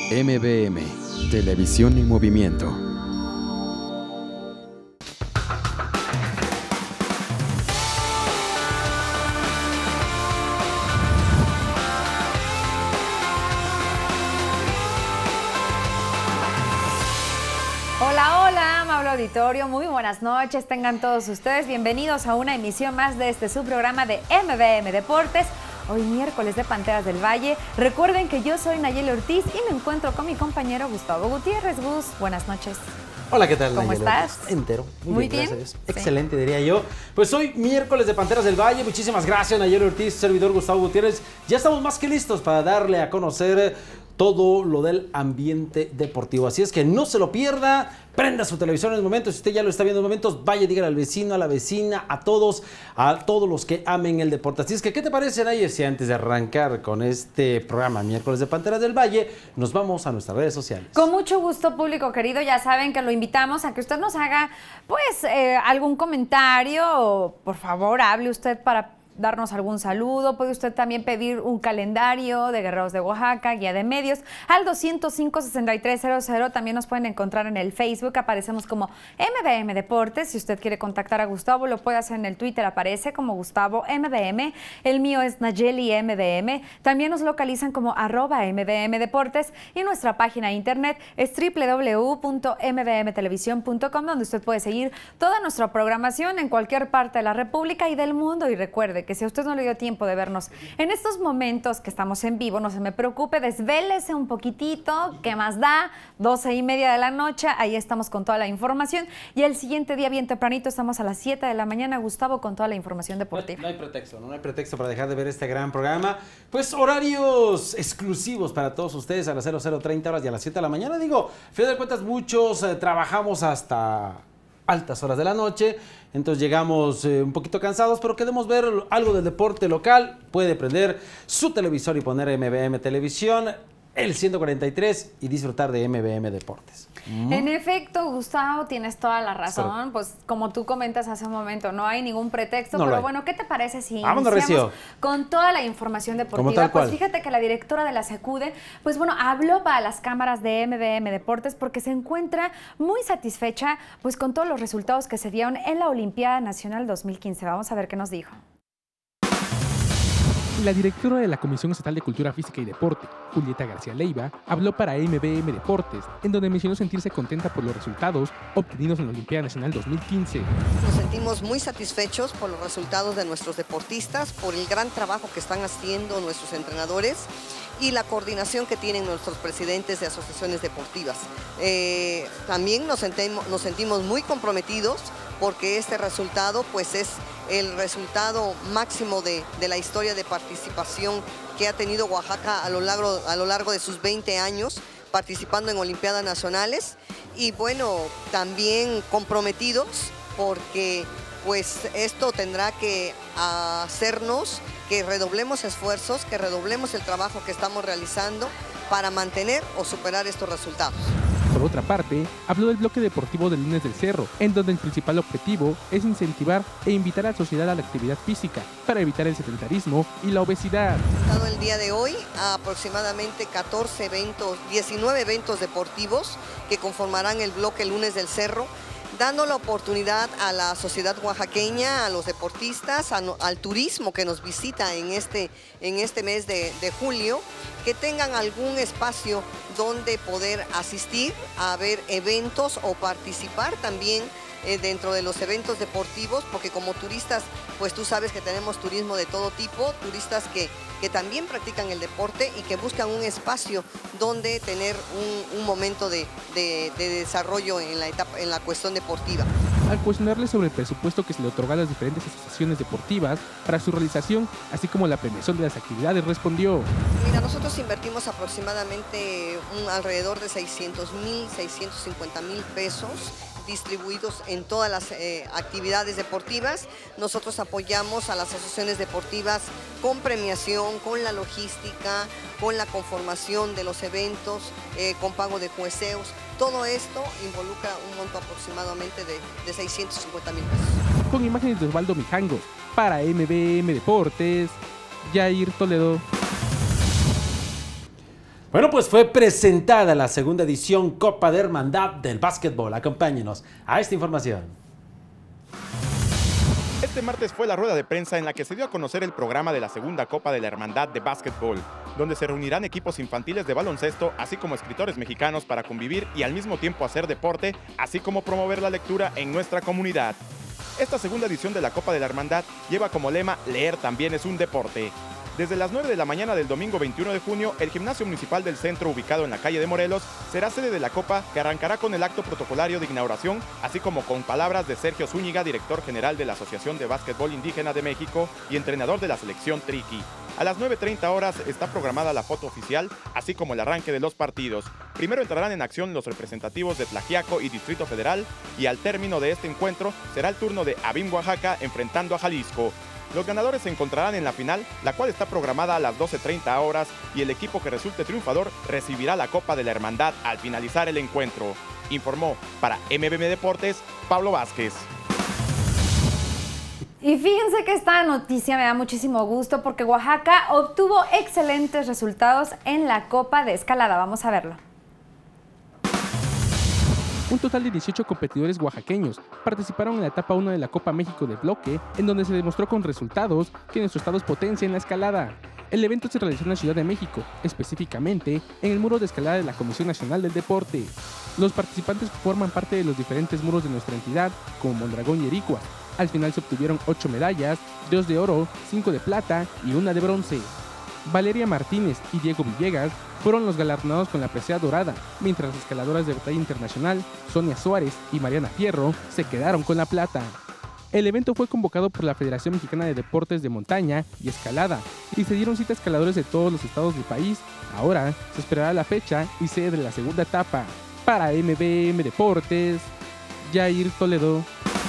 MVM, Televisión en Movimiento. Hola, hola, amable auditorio, muy buenas noches, tengan todos ustedes bienvenidos a una emisión más de su programa de MVM Deportes. Hoy miércoles de Panteras del Valle. Recuerden que yo soy Nayeli Ortiz y me encuentro con mi compañero Gustavo Gutiérrez. Gus, buenas noches. Hola, ¿qué tal, ¿Cómo Nayeli? estás? Entero. Muy bien. Gracias. Sí. Excelente, diría yo. Pues hoy miércoles de Panteras del Valle. Muchísimas gracias, Nayeli Ortiz, servidor Gustavo Gutiérrez. Ya estamos más que listos para darle a conocer todo lo del ambiente deportivo. Así es que no se lo pierda. Prenda su televisor en el momento. Si usted ya lo está viendo en momentos, vaya, dígale al vecino, a la vecina, a todos los que amen el deporte. Así es que, ¿qué te parece, Nayeli, si antes de arrancar con este programa miércoles de Panteras del Valle, nos vamos a nuestras redes sociales? Con mucho gusto, público querido. Ya saben que lo invitamos a que usted nos haga, pues, algún comentario o, por favor, hable usted para darnos algún saludo. Puede usted también pedir un calendario de Guerreros de Oaxaca, guía de medios, al 205-6300. También nos pueden encontrar en el Facebook, aparecemos como MVM Deportes. Si usted quiere contactar a Gustavo, lo puede hacer en el Twitter, aparece como Gustavo MVM. El mío es Nayeli MVM. También nos localizan como @MVM Deportes y nuestra página de internet es www.mvmtelevisión.com, donde usted puede seguir toda nuestra programación en cualquier parte de la República y del mundo. Y recuerde que si a usted no le dio tiempo de vernos en estos momentos que estamos en vivo, no se me preocupe, desvélese un poquitito, ¿qué más da? 12:30 de la noche, ahí estamos con toda la información, y el siguiente día bien tempranito estamos a las 7 de la mañana, Gustavo, con toda la información deportiva. No hay pretexto, no hay pretexto para dejar de ver este gran programa. Pues horarios exclusivos para todos ustedes a las 00:30 horas y a las 7 de la mañana. Digo, a fin de cuentas muchos trabajamos hasta altas horas de la noche, entonces llegamos un poquito cansados, pero queremos ver algo del deporte local. Puede prender su televisor y poner MVM Televisión, el 143, y disfrutar de MVM Deportes. En efecto, Gustavo, tienes toda la razón. Pues como tú comentas hace un momento, no hay ningún pretexto, no pero bueno, ¿qué te parece si vámonos, iniciamos con toda la información deportiva? Pues fíjate que la directora de la SECUDE, pues bueno, habló para las cámaras de MVM Deportes porque se encuentra muy satisfecha pues con todos los resultados que se dieron en la Olimpiada Nacional 2015. Vamos a ver qué nos dijo. La directora de la Comisión Estatal de Cultura Física y Deporte, Julieta García Leiva, habló para MVM Deportes, en donde mencionó sentirse contenta por los resultados obtenidos en la Olimpiada Nacional 2015. Nos sentimos muy satisfechos por los resultados de nuestros deportistas, por el gran trabajo que están haciendo nuestros entrenadores y la coordinación que tienen nuestros presidentes de asociaciones deportivas. También nos sentimos muy comprometidos porque este resultado pues es el resultado máximo de la historia de participación que ha tenido Oaxaca a lo largo de sus 20 años participando en Olimpiadas Nacionales, y bueno, también comprometidos porque pues esto tendrá que hacernos que redoblemos esfuerzos, que redoblemos el trabajo que estamos realizando para mantener o superar estos resultados. Por otra parte, habló del bloque deportivo del Lunes del Cerro, en donde el principal objetivo es incentivar e invitar a la sociedad a la actividad física para evitar el sedentarismo y la obesidad. El día de hoy aproximadamente 19 eventos deportivos que conformarán el bloque Lunes del Cerro, dando la oportunidad a la sociedad oaxaqueña, a los deportistas, al turismo que nos visita en este mes de julio, que tengan algún espacio donde poder asistir a ver eventos o participar también dentro de los eventos deportivos, porque como turistas, pues tú sabes que tenemos turismo de todo tipo, turistas que también practican el deporte y que buscan un espacio donde tener un momento de desarrollo en la cuestión deportiva. Al cuestionarle sobre el presupuesto que se le otorga a las diferentes asociaciones deportivas para su realización, así como la premiación de las actividades, respondió: Mira, nosotros invertimos aproximadamente alrededor de 600,000, 650,000 pesos distribuidos en todas las actividades deportivas. Nosotros apoyamos a las asociaciones deportivas con premiación, con la logística, con la conformación de los eventos, con pago de jueceos. Todo esto involucra un monto aproximadamente de 650,000 pesos. Con imágenes de Osvaldo Mijangos, para MVM Deportes, Jair Toledo. Bueno, pues fue presentada la segunda edición Copa de Hermandad del Básquetbol. Acompáñenos a esta información. Este martes fue la rueda de prensa en la que se dio a conocer el programa de la segunda Copa de la Hermandad de Básquetbol, donde se reunirán equipos infantiles de baloncesto, así como escritores mexicanos para convivir y al mismo tiempo hacer deporte, así como promover la lectura en nuestra comunidad. Esta segunda edición de la Copa de la Hermandad lleva como lema "Leer también es un deporte". Desde las 9 de la mañana del domingo 21 de junio, el Gimnasio Municipal del Centro, ubicado en la calle de Morelos, será sede de la Copa, que arrancará con el acto protocolario de inauguración, así como con palabras de Sergio Zúñiga, director general de la Asociación de Básquetbol Indígena de México y entrenador de la selección Triqui. A las 9:30 horas está programada la foto oficial, así como el arranque de los partidos. Primero entrarán en acción los representativos de Tlaxiaco y Distrito Federal, y al término de este encuentro será el turno de Abim, Oaxaca, enfrentando a Jalisco. Los ganadores se encontrarán en la final, la cual está programada a las 12:30 horas, y el equipo que resulte triunfador recibirá la Copa de la Hermandad al finalizar el encuentro. Informó para MBM Deportes, Pablo Vázquez. Y fíjense que esta noticia me da muchísimo gusto porque Oaxaca obtuvo excelentes resultados en la Copa de Escalada. Vamos a verlo. Un total de 18 competidores oaxaqueños participaron en la etapa 1 de la Copa México de bloque, en donde se demostró con resultados que nuestro estado es potencia en la escalada. El evento se realizó en la Ciudad de México, específicamente en el muro de escalada de la Comisión Nacional del Deporte. Los participantes forman parte de los diferentes muros de nuestra entidad, como Mondragón y Ericuas. Al final se obtuvieron 8 medallas, 2 de oro, 5 de plata y 1 de bronce. Valeria Martínez y Diego Villegas fueron los galardonados con la presea dorada, mientras las escaladoras de batalla internacional, Sonia Suárez y Mariana Fierro, se quedaron con la plata. El evento fue convocado por la Federación Mexicana de Deportes de Montaña y Escalada, y se dieron cita a escaladores de todos los estados del país. Ahora se esperará la fecha y sede de la segunda etapa. Para MBM Deportes, Jair Toledo.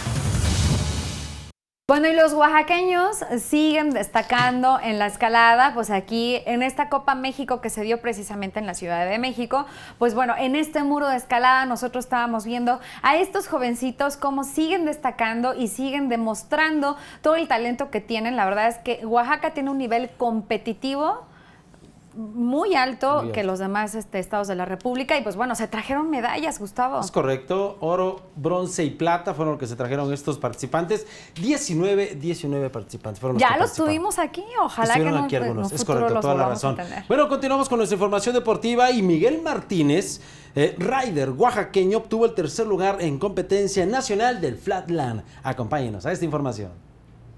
Bueno, y los oaxaqueños siguen destacando en la escalada, pues aquí en esta Copa México que se dio precisamente en la Ciudad de México, pues bueno, en este muro de escalada nosotros estábamos viendo a estos jovencitos cómo siguen destacando y siguen demostrando todo el talento que tienen. La verdad es que Oaxaca tiene un nivel competitivo muy alto que los demás estados de la República, y pues bueno, se trajeron medallas, Gustavo. Es correcto, oro, bronce y plata fueron los que se trajeron estos participantes. 19 participantes fueron los ya que los tuvimos aquí, ojalá que aquí algunos. Es correcto, toda la razón. A bueno, continuamos con nuestra información deportiva y Miguel Martínez, rider oaxaqueño, obtuvo el tercer lugar en competencia nacional del Flatland. Acompáñenos a esta información.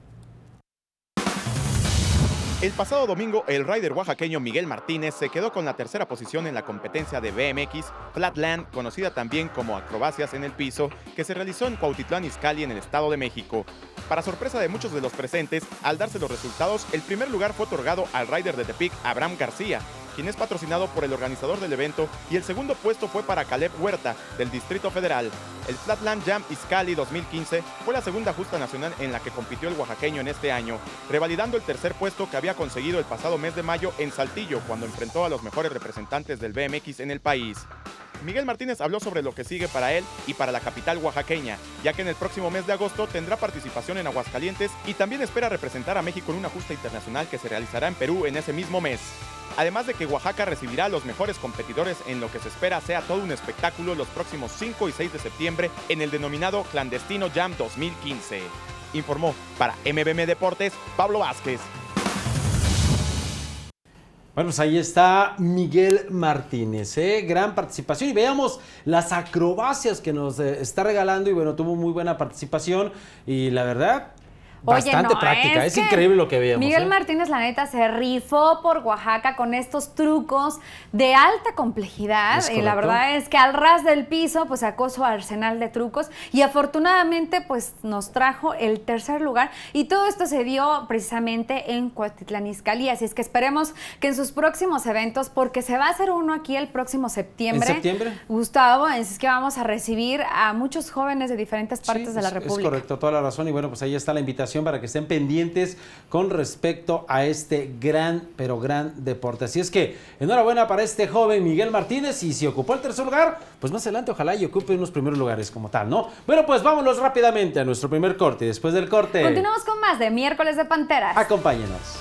El pasado domingo, el rider oaxaqueño Miguel Martínez se quedó con la tercera posición en la competencia de BMX Flatland, conocida también como acrobacias en el piso, que se realizó en Cuautitlán Izcalli, en el Estado de México. Para sorpresa de muchos de los presentes, al darse los resultados, el primer lugar fue otorgado al rider de Tepic, Abraham García, quien es patrocinado por el organizador del evento, y el segundo puesto fue para Caleb Huerta, del Distrito Federal. El Flatland Jam Izcalli 2015 fue la segunda justa nacional en la que compitió el oaxaqueño en este año, revalidando el tercer puesto que había conseguido el pasado mes de mayo en Saltillo, cuando enfrentó a los mejores representantes del BMX en el país. Miguel Martínez habló sobre lo que sigue para él y para la capital oaxaqueña, ya que en el próximo mes de agosto tendrá participación en Aguascalientes y también espera representar a México en una justa internacional que se realizará en Perú en ese mismo mes. Además de que Oaxaca recibirá a los mejores competidores en lo que se espera sea todo un espectáculo los próximos 5 y 6 de septiembre en el denominado Clandestino Jam 2015. Informó para MBM Deportes, Pablo Vázquez. Bueno, pues ahí está Miguel Martínez, gran participación, y veamos las acrobacias que nos está regalando, y bueno, tuvo muy buena participación y la verdad, bastante práctica, es increíble lo que veíamos. Miguel Martínez, la neta, se rifó por Oaxaca con estos trucos de alta complejidad, y la verdad es que al ras del piso pues sacó su arsenal de trucos y afortunadamente pues nos trajo el tercer lugar, y todo esto se dio precisamente en Cuautitlán Izcalli, así es que esperemos que en sus próximos eventos, porque se va a hacer uno aquí el próximo septiembre. ¿En septiembre? Gustavo, es que vamos a recibir a muchos jóvenes de diferentes partes de la República. Es correcto, toda la razón, y bueno, pues ahí está la invitación para que estén pendientes con respecto a este gran, pero gran deporte. Así es que enhorabuena para este joven Miguel Martínez, y si ocupó el tercer lugar, pues más adelante ojalá y ocupe unos primeros lugares como tal, ¿no? Bueno, pues vámonos rápidamente a nuestro primer corte, y después del corte continuamos con más de Miércoles de Panteras. Acompáñenos.